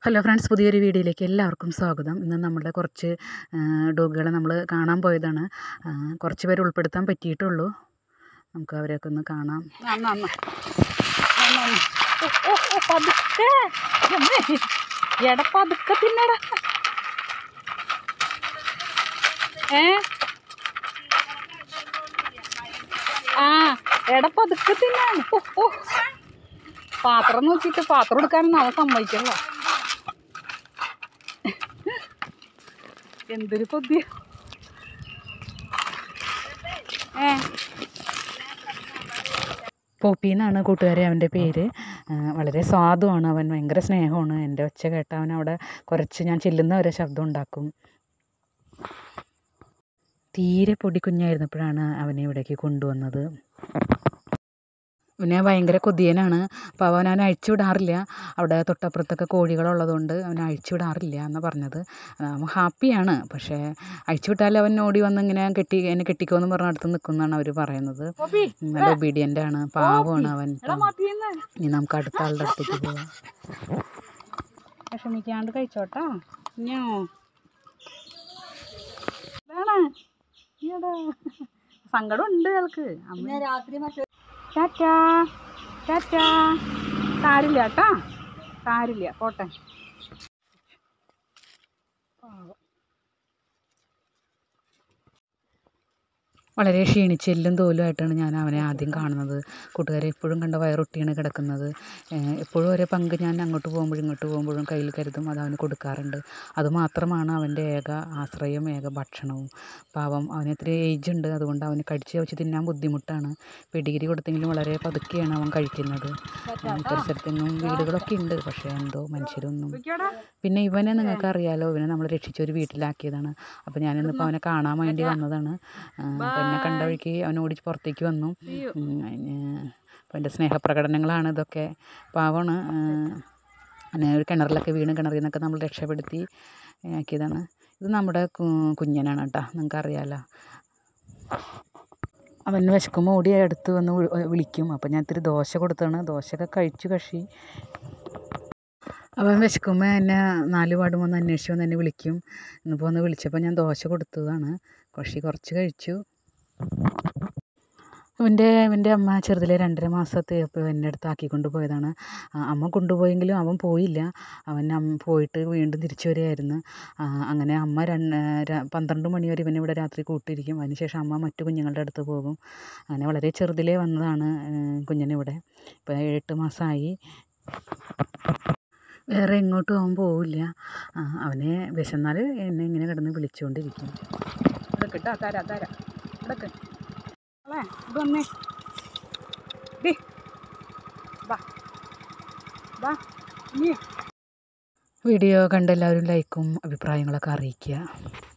Hello friends, പുതിയൊരു വീഡിയോയിലേക്ക് എല്ലാവർക്കും സ്വാഗതം. ഇന്ന് നമ്മളുടെ കുറച്ച് ഡോഗുകളെ നമ്മൾ കാണാൻ പോയതാണ്. കുറച്ച് പേര് ഉൾപ്പെടുത്താൻ പറ്റിയിട്ടുള്ളൂ. നമുക്ക് അവരെയൊക്കെ ഒന്ന് കാണാം. പതുക്കെ തിന്നടാ. പതുക്കെ തിന്നാണ്. പാത്രം നോക്കിയിട്ട് പാത്രം എടുക്കാനൊന്നും അവൻ സമ്മതിക്കല്ല. എന്തൊരു കൊതിയ. പോപ്പി എന്നാണ് കൂട്ടുകാരെ അവൻ്റെ പേര്. വളരെ സ്വാദുമാണ് അവൻ, ഭയങ്കര സ്നേഹമാണ്. എൻ്റെ ഒച്ച കേട്ട അവൻ അവിടെ കുറച്ച് ഞാൻ ചെല്ലുന്ന വരെ ശബ്ദം ഉണ്ടാക്കും. തീരെ പൊടി കുഞ്ഞായിരുന്നപ്പോഴാണ് അവനെ ഇവിടേക്ക് കൊണ്ടുവന്നത്. പിന്നെ ഭയങ്കര കൊതിയനാണ്. അപ്പോൾ അവൻ അഴിച്ചു വിടാറില്ല. അവിടെ തൊട്ടപ്പുറത്തൊക്കെ കോഴികളുള്ളതുകൊണ്ട് അവൻ അഴിച്ചു വിടാറില്ല എന്നാണ് പറഞ്ഞത്. അവൻ ഹാപ്പിയാണ്, പക്ഷേ അഴിച്ചു വിട്ടാൽ അവൻ ഓടി വന്ന് ഇങ്ങനെ എന്നെ കെട്ടിക്കോന്ന് പറഞ്ഞ അടുത്ത് നിൽക്കുന്നതാണ് അവർ പറയുന്നത്. നല്ല ഒബീഡിയൻ്റ് ആണ്, പാവമാണ് അവൻ. ഇനി നമുക്ക് അടുത്ത ആളുടെ അടുത്തേക്ക് പോവാം. വിഷമിക്കാണ്ട് കഴിച്ചോട്ടാ. സങ്കടം ഉണ്ട് ആൾക്ക്. രാത്രി ടാറ്റാ ടാറ്റാ. സാരില്ല കേട്ടാ, സാരില്ല, പോട്ടെ. വളരെ ക്ഷീണിച്ച് എല്ലും തോലുമായിട്ടാണ് ഞാൻ അവനെ ആദ്യം കാണുന്നത്. കൂട്ടുകാരെ എപ്പോഴും കണ്ട വയറൊട്ടിയാണ് കിടക്കുന്നത്. എപ്പോഴും ഒരേ പങ്ക് ഞാൻ അങ്ങോട്ട് പോകുമ്പോഴും ഇങ്ങോട്ട് പോകുമ്പോഴും കയ്യിൽ കരുതും, അത് അവന് കൊടുക്കാറുണ്ട്. അതുമാത്രമാണ് അവൻ്റെ ഏക ആശ്രയം, ഏക ഭക്ഷണവും. പാവം, അവന് ഇത്തിരി ഏജ് ഉണ്ട്, അതുകൊണ്ട് അവന് കടിച്ച് വെച്ച് തിന്നാൻ ബുദ്ധിമുട്ടാണ്. പെഡിഗ്രി കൊടുത്തെങ്കിലും വളരെ പതുക്കെയാണ് അവൻ കഴിക്കുന്നത്. പരിസരത്തൊന്നും വീടുകളൊക്കെ ഉണ്ട്, പക്ഷേ എന്തോ മനുഷ്യരൊന്നും. പിന്നെ ഇവനെ നിങ്ങൾക്ക് അറിയാലോ, ഇവനെ നമ്മൾ രക്ഷിച്ചൊരു വീട്ടിലാക്കിയതാണ്. അപ്പോൾ ഞാനിന്നിപ്പോൾ അവനെ കാണാൻ വേണ്ടി വന്നതാണ്. എന്നെ കണ്ട വഴിക്ക് അവൻ ഓടി പുറത്തേക്ക് വന്നു. അപ്പോൾ എൻ്റെ സ്നേഹപ്രകടനങ്ങളാണ് ഇതൊക്കെ. പാവമാണ്. അങ്ങനെ ഒരു കിണറിലൊക്കെ വീണ്, കിണറിൽ നിന്നൊക്കെ നമ്മൾ രക്ഷപ്പെടുത്തി ആക്കിയതാണ്. ഇത് നമ്മുടെ കുഞ്ഞനാണ് കേട്ടോ, നിങ്ങൾക്കറിയാലോ. അവൻ വിശക്കുമ്പോൾ ഓടി അടുത്ത് വന്ന് വിളിക്കും. അപ്പോൾ ഞാൻ ഇത്തിരി ദോശ കൊടുത്താണ്. ദോശയൊക്കെ കഴിച്ചു കക്ഷി. അവൻ വിശക്കുമ്പോൾ എന്നെ 4 പാടും വന്ന് അന്വേഷിച്ച് വന്ന് എന്നെ വിളിക്കും. ഇന്നിപ്പോൾ ഒന്ന് വിളിച്ചപ്പോൾ ഞാൻ ദോശ കൊടുത്തതാണ്. കക്ഷി കുറച്ച് കഴിച്ചു. ഇവൻ്റെ അമ്മ ചെറുതിലെ 2.5 മാസത്തെ ഇപ്പോൾ എൻ്റെ അടുത്ത് ആക്കിക്കൊണ്ട് പോയതാണ്. അമ്മ കൊണ്ടുപോയെങ്കിലും അവൻ പോയില്ല. അവൻ പോയിട്ട് വീണ്ടും തിരിച്ചു വരികയായിരുന്നു. അങ്ങനെ അമ്മ 12 മണി വരെ ഇവനിവിടെ രാത്രി കൂട്ടിയിരിക്കും. അതിനുശേഷം അമ്മ മറ്റു കുഞ്ഞുങ്ങളുടെ അടുത്ത് പോകും. അങ്ങനെ വളരെ ചെറുതിലേ വന്നതാണ് കുഞ്ഞിനിവിടെ. ഇപ്പോൾ 7-8 മാസമായി. വേറെ എങ്ങോട്ടും അവൻ പോവില്ല. അവനെ വിശന്നാൽ എന്നെ ഇങ്ങനെ കിടന്ന് വിളിച്ചുകൊണ്ടിരിക്കും. ഇതൊക്കെ ഇട്ടാ തരാം ഇതൊക്കെ ഇത് വന്നേ. വീഡിയോ കണ്ട് എല്ലാവരും ലൈക്കും അഭിപ്രായങ്ങളൊക്കെ അറിയിക്കുക.